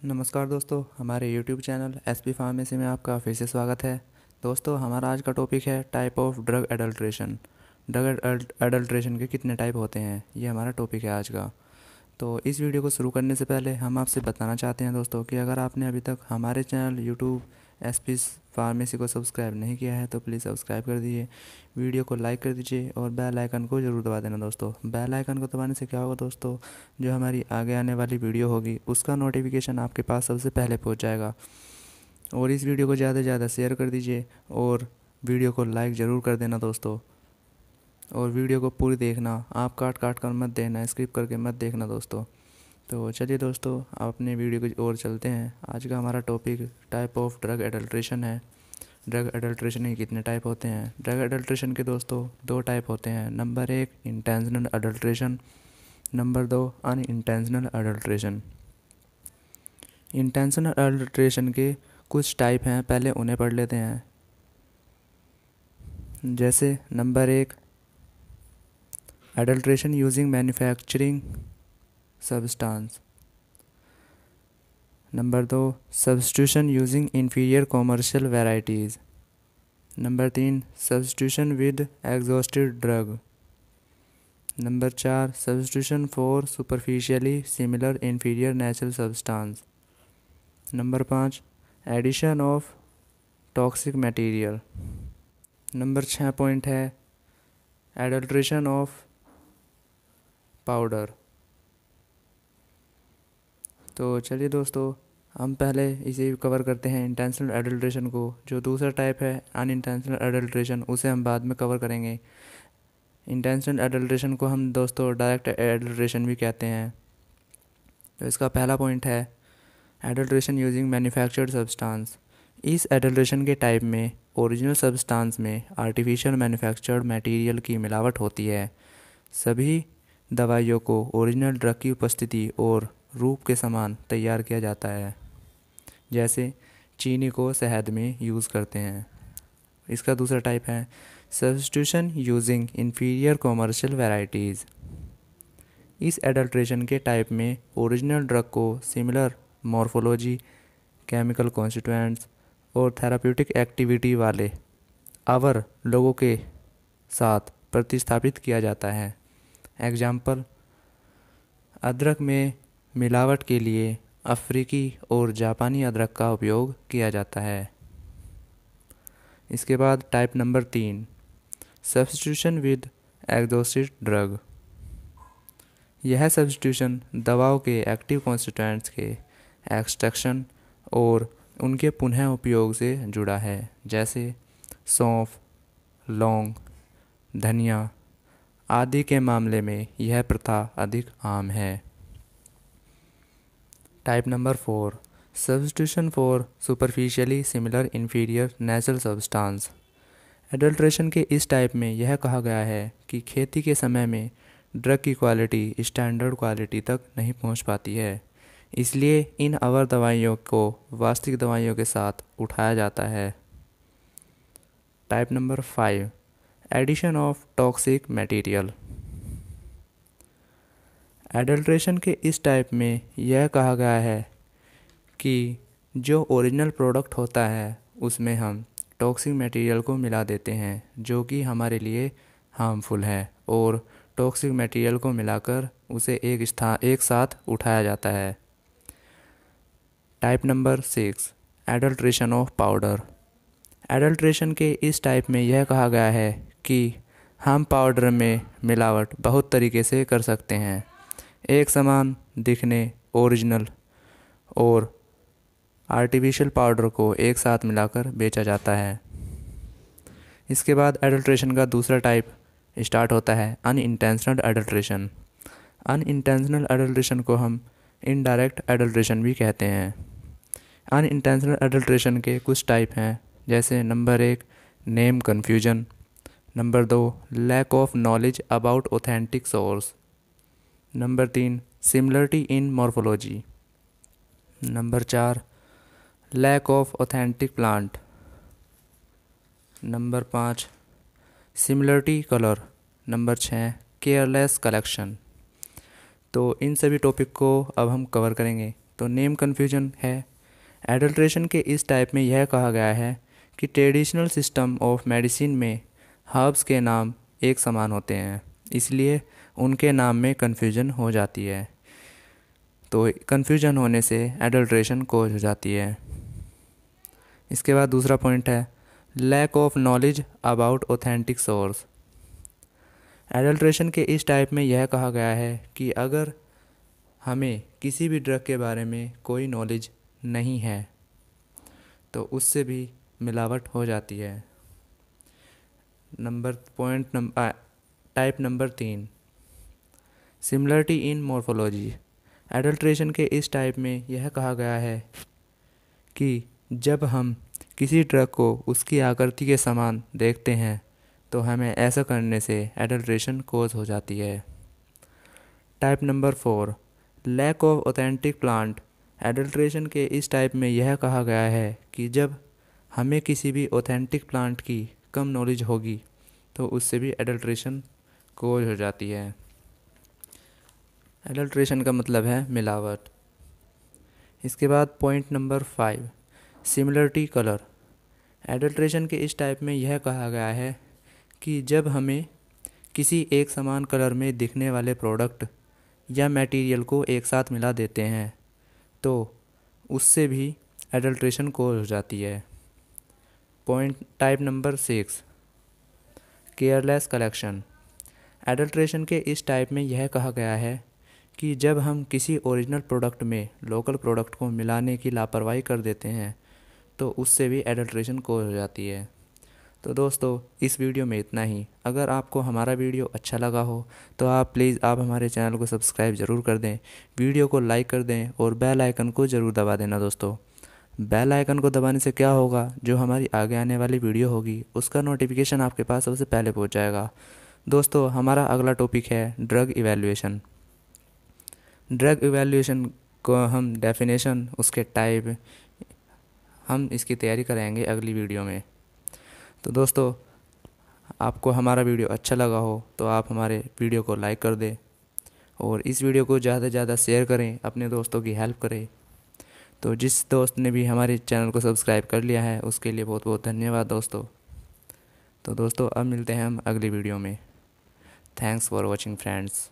नमस्कार दोस्तों, हमारे YouTube चैनल एसपी फार्मेसी में आपका फिर से स्वागत है। दोस्तों, हमारा आज का टॉपिक है type of drug adulteration. Drug adulteration के कितने टाइप होते हैं, ये हमारा टॉपिक है आज का। तो इस वीडियो को शुरू करने से पहले हम आपसे बताना चाहते हैं दोस्तों कि अगर आपने अभी तक हमारे चैनल यूट्यूब एसपी फार्मेसी को सब्सक्राइब नहीं किया है तो प्लीज़ सब्सक्राइब कर दीजिए, वीडियो को लाइक कर दीजिए और बेल आइकन को ज़रूर दबा देना दोस्तों। बेल आइकन को दबाने से क्या होगा दोस्तों, जो हमारी आगे आने वाली वीडियो होगी उसका नोटिफिकेशन आपके पास सबसे पहले पहुंच जाएगा। और इस वीडियो को ज़्यादा से ज़्यादा शेयर कर दीजिए और वीडियो को लाइक ज़रूर कर देना दोस्तों। और वीडियो को पूरी देखना, आप काट काट कर मत देखना, स्किप करके मत देखना दोस्तों। तो चलिए दोस्तों, आप अपने वीडियो की ओर चलते हैं। आज का हमारा topic type of drug adulteration है। ड्रग एडल्ट्रेशन के कितने टाइप होते हैं? ड्रग एडल्ट्रेशन के दोस्तों दो टाइप होते हैं। Number 1 intentional adulteration, number 2 unintentional adulteration. Intentional adulteration के कुछ टाइप हैं, पहले उन्हें पढ़ लेते हैं। जैसे number 1 adulteration using manufacturing substance. Number 2 substitution using inferior commercial varieties. Number 3 substitution with exhausted drug. Number 4 substitution for superficially similar inferior natural substance. Number 5 addition of toxic material. Number 6 point है adulteration of powder. तो चलिए दोस्तों, हम पहले इसे cover करते हैं intentional adulteration को। जो दूसरा टाइप है अनइंटेंशनल एडल्ट्रेशन, उसे हम बाद में कवर करेंगे। इंटेंशनल एडल्ट्रेशन को हम दोस्तों डायरेक्ट एडल्ट्रेशन भी कहते हैं। तो इसका पहला पॉइंट है एडल्ट्रेशन यूजिंग मैन्युफैक्चर्ड सब्सटेंस। इस एडल्ट्रेशन के टाइप में ओरिजिनल सब्सटेंस में आर्टिफिशियल मैन्युफैक्चर्ड मटेरियल की मिलावट होती है। सभी दवाइयों को ओरिजिनल ड्रग की उपस्थिति और रूप के समान तैयार किया जाता है, जैसे चीनी को शहद में यूज़ करते हैं। इसका दूसरा टाइप है substitution using inferior commercial varieties. इस एडल्ट्रेशन के टाइप में ओरिजिनल ड्रग को सिमिलर मॉर्फोलॉजी, केमिकल कॉन्स्टिट्यूएंट्स और थेराप्यूटिक एक्टिविटी वाले अवर लोगों के साथ प्रतिस्थापित किया जाता है। एग्जाम्पल, अदरक में मिलावट के लिए अफ्रीकी और जापानी अदरक का उपयोग किया जाता है। इसके बाद type number 3 substitution with exhausted drug. यह सब्स्टिट्यूशन दवाओं के एक्टिव कॉन्स्टिट्यूएंट्स के एक्सट्रैक्शन और उनके पुनः उपयोग से जुड़ा है, जैसे सौंफ, लौंग, धनिया आदि के मामले में यह प्रथा अधिक आम है। Type number 4 substitution for superficially similar inferior natural substance. Adulteration के इस टाइप में यह कहा गया है कि खेती के समय में ड्रग की क्वालिटी स्टैंडर्ड क्वालिटी तक नहीं पहुंच पाती है, इसलिए इन अवर दवाइयों को वास्तविक दवाइयों के साथ उठाया जाता है। Type number 5 addition of toxic material. Adulteration के इस टाइप में यह कहा गया है कि जो ओरिजिनल प्रोडक्ट होता है उसमें हम टॉक्सिक मटेरियल को मिला देते हैं, जो कि हमारे लिए हार्मफुल है, और टॉक्सिक मटेरियल को मिलाकर उसे एक साथ उठाया जाता है। Type number 6 adulteration of powder. Adulteration के इस टाइप में यह कहा गया है कि हम पाउडर में मिलावट बहुत तरीके से कर सकते हैं। एक समान दिखने ओरिजिनल और आर्टिफिशियल पाउडर को एक साथ मिलाकर बेचा जाता है। इसके बाद एडल्ट्रेशन का दूसरा टाइप स्टार्ट होता है अनइंटेंशनल एडल्ट्रेशन। अनइंटेंशनल एडल्ट्रेशन को हम इनडायरेक्ट एडल्ट्रेशन भी कहते हैं। अनइंटेंशनल एडल्ट्रेशन के कुछ टाइप हैं, जैसे number 1 name confusion, number 2 lack of knowledge about authentic source, number 3 similarity in morphology, number 4 lack of authentic plant, number 5 similarity colour, number 6 careless collection. तो इन सभी टॉपिक को अब हम कवर करेंगे। तो नेम कन्फ्यूजन है। एडल्ट्रेशन के इस टाइप में यह कहा गया है कि ट्रेडिशनल सिस्टम ऑफ मेडिसिन में हर्ब्स के नाम एक समान होते हैं, इसलिए उनके नाम में कन्फ्यूजन हो जाती है। तो कन्फ्यूजन होने से एडल्ट्रेशन कोज हो जाती है। इसके बाद दूसरा पॉइंट है lack of knowledge about authentic source. Adulteration के इस टाइप में यह कहा गया है कि अगर हमें किसी भी ड्रग के बारे में कोई नॉलेज नहीं है तो उससे भी मिलावट हो जाती है। Type number 3, similarity in morphology. Adulteration के इस टाइप में यह कहा गया है कि जब हम किसी ड्रग को उसकी आकृति के समान देखते हैं तो हमें ऐसा करने से एडल्ट्रेशन कोज हो जाती है। Type number 4, lack of authentic plant. Adulteration के इस टाइप में यह कहा गया है कि जब हमें किसी भी ऑथेंटिक प्लांट की कम नॉलेज होगी तो उससे भी एडल्ट्रेशन कोज हो जाती है। एडल्ट्रेशन का मतलब है मिलावट। इसके बाद point number 5, similarity colour. Adulteration के इस टाइप में यह कहा गया है कि जब हमें किसी एक समान कलर में दिखने वाले प्रोडक्ट या मटेरियल को एक साथ मिला देते हैं तो उससे भी एडल्ट्रेशन कोज हो जाती है। Type number 6, careless collection. Adulteration के इस टाइप में यह कहा गया है कि जब हम किसी ओरिजिनल प्रोडक्ट में लोकल प्रोडक्ट को मिलाने की लापरवाही कर देते हैं तो उससे भी एडल्ट्रेशन कोज हो जाती है। तो दोस्तों इस वीडियो में इतना ही। अगर आपको हमारा वीडियो अच्छा लगा हो तो आप हमारे चैनल को सब्सक्राइब ज़रूर कर दें, वीडियो को लाइक कर दें और बेल आइकन को ज़रूर दबा देना। दोस्तों बेल आइकन को दबाने से क्या होगा, जो हमारी आगे आने वाली वीडियो होगी उसका नोटिफिकेशन आपके पास सबसे पहले पहुंच जाएगा। दोस्तों हमारा अगला टॉपिक है ड्रग इवैल्यूएशन। ड्रग इवैल्यूएशन को हम डेफिनेशन, उसके टाइप, हम इसकी तैयारी करेंगे अगली वीडियो में। तो दोस्तों आपको हमारा वीडियो अच्छा लगा हो तो आप हमारे वीडियो को लाइक कर दें और इस वीडियो को ज़्यादा से ज़्यादा शेयर करें, अपने दोस्तों की हेल्प करें। तो जिस दोस्त ने भी हमारे चैनल को सब्सक्राइब कर लिया है उसके लिए बहुत बहुत धन्यवाद दोस्तों। तो दोस्तों अब मिलते हैं हम अगली वीडियो में। Thanks for watching friends.